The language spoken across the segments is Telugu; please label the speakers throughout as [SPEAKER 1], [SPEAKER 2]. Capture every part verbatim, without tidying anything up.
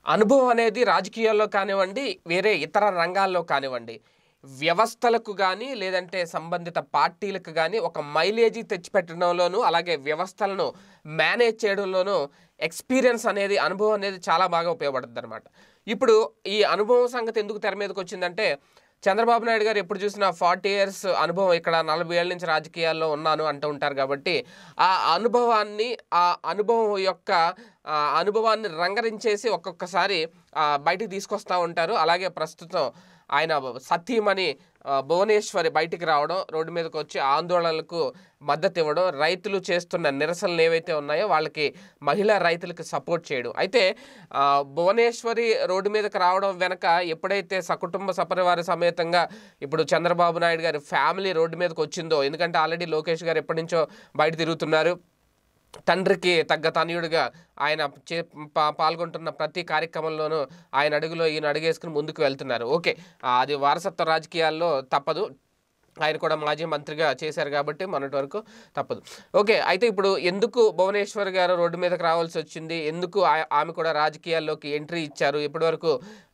[SPEAKER 1] అనుభవం అనేది రాజకీయాల్లో కానివ్వండి, వేరే ఇతర రంగాల్లో కానివ్వండి, వ్యవస్థలకు గానీ, లేదంటే సంబంధిత పార్టీలకు గానీ ఒక మైలేజీ తెచ్చిపెట్టడంలోనూ, అలాగే వ్యవస్థలను మేనేజ్ చేయడంలోనూ ఎక్స్‌పీరియన్స్ అనేది, అనుభవం అనేది చాలా బాగా ఉపయోగపడుతుందనమాట. ఇప్పుడు ఈ అనుభవం సంగతి ఎందుకు తెర మీదకొచ్చిందంటే, చంద్రబాబు నాయుడు గారు ఎప్పుడు చూసినా ఫార్టీ ఇయర్స్ అనుభవం, ఇక్కడ నలభై ఏళ్ల నుంచి రాజకీయాల్లో ఉన్నాను అంటూ ఉంటారు కాబట్టి, ఆ అనుభవాన్ని, ఆ అనుభవం యొక్క ఆహ్, అనుభవాన్ని రంగరించేసి ఒక్కొక్కసారి ఆహ్, బయటికి తీసుకొస్తా ఉంటారు. అలాగే ప్రస్తుతం ఆయన సతీమణి ఆహ్, భువనేశ్వరి బయటికి రావడం, రోడ్డు మీదకొచ్చి ఆందోళనలకు మద్దతు ఇవ్వడం, రైతులు చేస్తున్న నిరసనలు ఏవైతే ఉన్నాయో వాళ్ళకి, మహిళా రైతులకు సపోర్ట్ చేయడం. అయితే ఆహ్, భువనేశ్వరి రోడ్డు మీదకి రావడం వెనక ఎప్పుడైతే సకుటుంబ సపరివార సమేతంగా ఇప్పుడు చంద్రబాబు నాయుడు గారి ఫ్యామిలీ రోడ్డు మీదకి వచ్చిందో, ఎందుకంటే ఆల్రెడీ లోకేష్ గారు ఎప్పటి నుంచో బయట తిరుగుతున్నారు. తండ్రికి తగ్గ తనయుడిగా ఆయన చే పా పాల్గొంటున్న ప్రతి కార్యక్రమంలోనూ ఆయన అడుగులో ఈయన అడుగేసుకుని ముందుకు వెళ్తున్నారు. ఓకే, అది వారసత్వ రాజకీయాల్లో తప్పదు. ఆయన కూడా మాజీ మంత్రిగా చేశారు కాబట్టి మొన్నటి వరకు తప్పదు. ఓకే, అయితే ఇప్పుడు ఎందుకు భువనేశ్వర్ గారు రోడ్డు మీదకి రావాల్సి వచ్చింది? ఎందుకు ఆమె కూడా రాజకీయాల్లోకి ఎంట్రీ ఇచ్చారు? ఇప్పటివరకు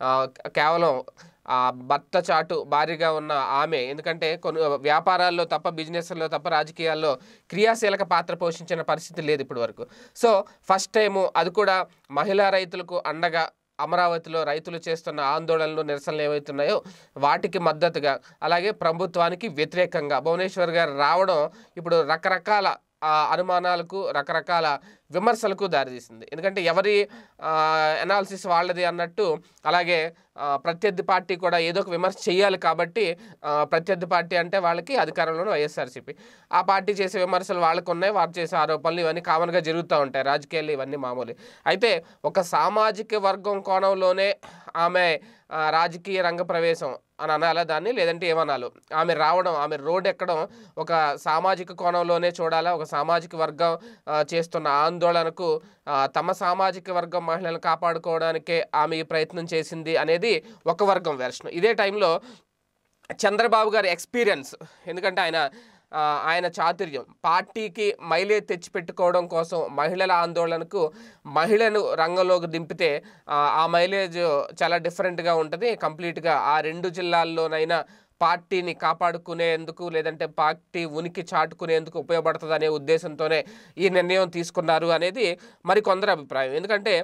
[SPEAKER 1] కేవలం ఆ భర్త చాటు భార్యగా ఉన్న ఆమె, ఎందుకంటే కొన్ని వ్యాపారాల్లో తప్ప, బిజినెస్లో తప్ప రాజకీయాల్లో క్రియాశీలక పాత్ర పోషించిన పరిస్థితి లేదు ఇప్పటి వరకు. సో ఫస్ట్ టైము, అది కూడా మహిళా రైతులకు అండగా, అమరావతిలో రైతులు చేస్తున్న ఆందోళనలు, నిరసనలు ఏవైతున్నాయో వాటికి మద్దతుగా, అలాగే ప్రభుత్వానికి వ్యతిరేకంగా భువనేశ్వర్ గారు రావడం ఇప్పుడు రకరకాల అనుమానాలకు, రకరకాల విమర్శలకు దారితీసింది. ఎందుకంటే ఎవరి అనాలిసిస్ వాళ్ళది అన్నట్టు, అలాగే ప్రత్యర్థి పార్టీ కూడా ఏదో ఒక విమర్శ చేయాలి కాబట్టి, ప్రత్యర్థి పార్టీ అంటే వాళ్ళకి అధికారంలోనే వైఎస్ఆర్సీపీ, ఆ పార్టీ చేసే విమర్శలు వాళ్ళకు ఉన్నాయి, వారు చేసే ఆరోపణలు ఇవన్నీ కామన్గా జరుగుతూ ఉంటాయి రాజకీయాలు, ఇవన్నీ మామూలు. అయితే ఒక సామాజిక వర్గం కోణంలోనే ఆమె రాజకీయ రంగ ప్రవేశం అని అనాలా దాన్ని, లేదంటే ఏమనాలి, ఆమె రావడం, ఆమె రోడ్ ఎక్కడం ఒక సామాజిక కోణంలోనే చూడాలా? ఒక సామాజిక వర్గం చేస్తున్న ఆందోళనకు, తమ సామాజిక వర్గం మహిళలను కాపాడుకోవడానికే ఆమె ఈ ప్రయత్నం చేసింది అనేది ఒక వర్గం వెర్షన్. ఇదే టైంలో చంద్రబాబు గారి ఎక్స్పీరియన్స్, ఎందుకంటే ఆయన ఆయన చాతుర్యం, పార్టీకి మైలేజ్ తెచ్చిపెట్టుకోవడం కోసం మహిళల ఆందోళనకు మహిళను రంగంలోకి దింపితే ఆ మైలేజ్ చాలా డిఫరెంట్గా ఉంటుంది. కంప్లీట్గా ఆ రెండు జిల్లాల్లోనైనా పార్టీని కాపాడుకునేందుకు, లేదంటే పార్టీ ఉనికి చాటుకునేందుకు ఉపయోగపడుతుంది అనే ఉద్దేశంతోనే ఈ నిర్ణయం తీసుకున్నారు అనేది మరి కొందరి అభిప్రాయం. ఎందుకంటే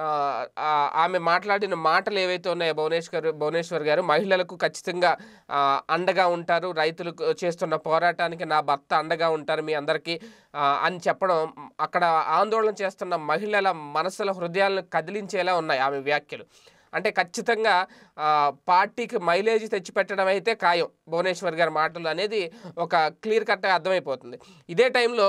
[SPEAKER 1] ఆమె మాట్లాడిన మాటలు ఏవైతే ఉన్నాయో, భువనేశ్వర్ భువనేశ్వర్ గారు మహిళలకు ఖచ్చితంగా అండగా ఉంటారు, రైతులు చేస్తున్న పోరాటానికి నా భర్త అండగా ఉంటారు మీ అందరికీ అని చెప్పడం, అక్కడ ఆందోళన చేస్తున్న మహిళల మనసుల హృదయాలను కదిలించేలా ఉన్నాయి ఆమె వ్యాఖ్యలు. అంటే ఖచ్చితంగా పార్టీకి మైలేజ్ తెచ్చిపెట్టడం అయితే ఖాయం భువనేశ్వర్ గారి మాటలు అనేది ఒక క్లియర్ కట్గా అర్థమైపోతుంది. ఇదే టైంలో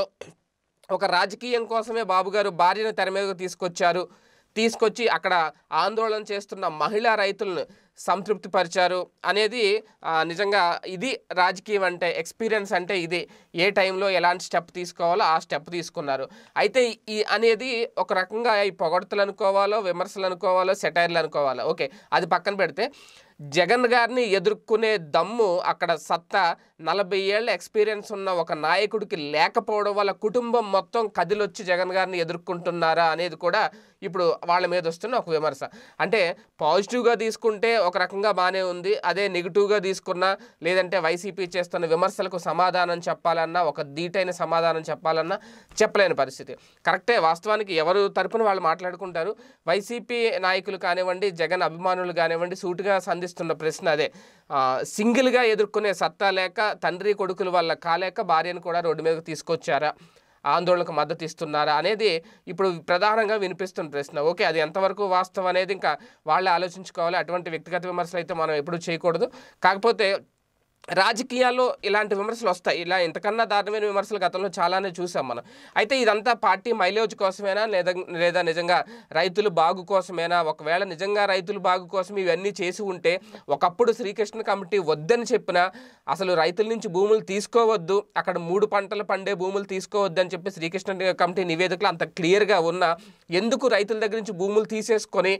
[SPEAKER 1] ఒక రాజకీయం కోసమే బాబు గారు భార్యను తెర మీదకు తీసుకొచ్చారు, తీసుకొచ్చి అక్కడ ఆందోళన చేస్తున్న మహిళా రైతులను సంతృప్తిపరిచారు అనేది నిజంగా ఇది రాజకీయం అంటే, ఎక్స్పీరియన్స్ అంటే ఇది. ఏ టైంలో ఎలాంటి స్టెప్ తీసుకోవాలో ఆ స్టెప్ తీసుకున్నారు. అయితే ఈ అనేది ఒక రకంగా ఈ పొగడ్తలు అనుకోవాలో, విమర్శలు అనుకోవాలో, సెటైర్లు అనుకోవాలో, ఓకే అది పక్కన పెడితే, జగన్ గారిని ఎదుర్కొనే దమ్ము, అక్కడ సత్తా నలభై ఏళ్ల ఎక్స్పీరియన్స్ ఉన్న ఒక నాయకుడికి లేకపోవడం వల్ల కుటుంబం మొత్తం కదిలొచ్చి జగన్ గారిని ఎదుర్కొంటున్నారా అనేది కూడా ఇప్పుడు వాళ్ళ మీద వస్తున్న ఒక విమర్శ. అంటే పాజిటివ్గా తీసుకుంటే ఒక రకంగా బాగానే ఉంది, అదే నెగిటివ్గా తీసుకున్నా, లేదంటే వైసీపీ చేస్తున్న విమర్శలకు సమాధానం చెప్పాలన్నా, ఒక ధీటైన సమాధానం చెప్పాలన్నా చెప్పలేని పరిస్థితి. కరెక్టే, వాస్తవానికి ఎవరు తరపున వాళ్ళు మాట్లాడుకుంటారు. వైసీపీ నాయకులు కానివ్వండి, జగన్ అభిమానులు కానివ్వండి, సూటిగా సంధిస్తున్న ప్రశ్న అదే. సింగిల్గా ఎదుర్కొనే సత్తా లేక, తండ్రి కొడుకుల వల్ల కాలేక భార్యను కూడా రోడ్డు మీదకు తీసుకొచ్చారా, ఆందోళనకు మద్దతు ఇస్తున్నారా అనేది ఇప్పుడు ప్రధానంగా వినిపిస్తున్న ప్రశ్న. ఓకే, అది ఎంతవరకు వాస్తవం అనేది ఇంకా వాళ్ళే ఆలోచించుకోవాలి. అటువంటి వ్యక్తిగత విమర్శలు అయితే మనం ఎప్పుడూ చేయకూడదు. కాకపోతే రాజకీయాల్లో ఇలాంటి విమర్శలు వస్తాయి. ఇలా ఇంతకన్నా దారుణమైన విమర్శలు గతంలో చాలానే చూసాం మనం. అయితే ఇదంతా పార్టీ మైలేజ్ కోసమేనా, లేదా లేదా నిజంగా రైతులు బాగు కోసమేనా? ఒకవేళ నిజంగా రైతులు బాగు కోసం ఇవన్నీ చేసి ఉంటే, ఒకప్పుడు శ్రీకృష్ణ కమిటీ వద్దని చెప్పినా, అసలు రైతుల నుంచి భూములు తీసుకోవద్దు, అక్కడ మూడు పంటలు పండే భూములు తీసుకోవద్దు అని చెప్పి శ్రీకృష్ణ కమిటీ నివేదికలు అంత క్లియర్గా ఉన్నా, ఎందుకు రైతుల దగ్గర నుంచి భూములు తీసేసుకొని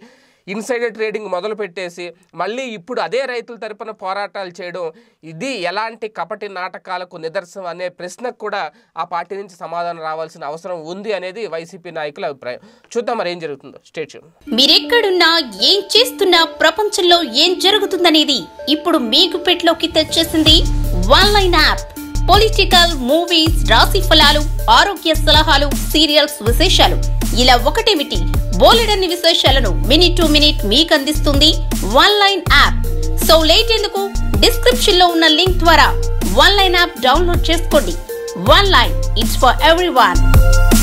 [SPEAKER 1] ఇన్సైడర్ ట్రేడింగ్ మొదలు పెట్టేసి మళ్ళీ ఇప్పుడు అదే రైతుల తరపున పోరాటాలు చేయడం ఇది ఎలాంటి కపటి నాటకాలకు నిదర్శనం అనే ప్రశ్నకు కూడా ఆ పార్టీ నుంచి సమాధానం రావాల్సిన అవసరం ఉంది అనేది వైసీపీ నాయకుల అభిప్రాయం. చూద్దాం మరి ఏం జరుగుతుందో. Stay tune.
[SPEAKER 2] మీరెక్కడున్నా ఏం చేస్తున్నా ప్రపంచంలో ఏం జరుగుతుందనేది ఇప్పుడు మీకు పెట్లోకి తెచ్చేసింది one line app. Political, movies, రాశి ఫలాలు, ఆరోగ్య సలహాలు, సీరియల్స్ విశేషాలు ఇలా ఒకటేమిటి బోలెడన్ని విశేషాలను మినిట్ టు మినిట్ మీకు అందిస్తుంది one line app. So late ఎందుకు, డిస్క్రిప్షన్ లో ఉన్న లింక్ ద్వారా వన్ లైన్ యాప్ డౌన్లోడ్ చేసుకోండి. One line, it's for everyone.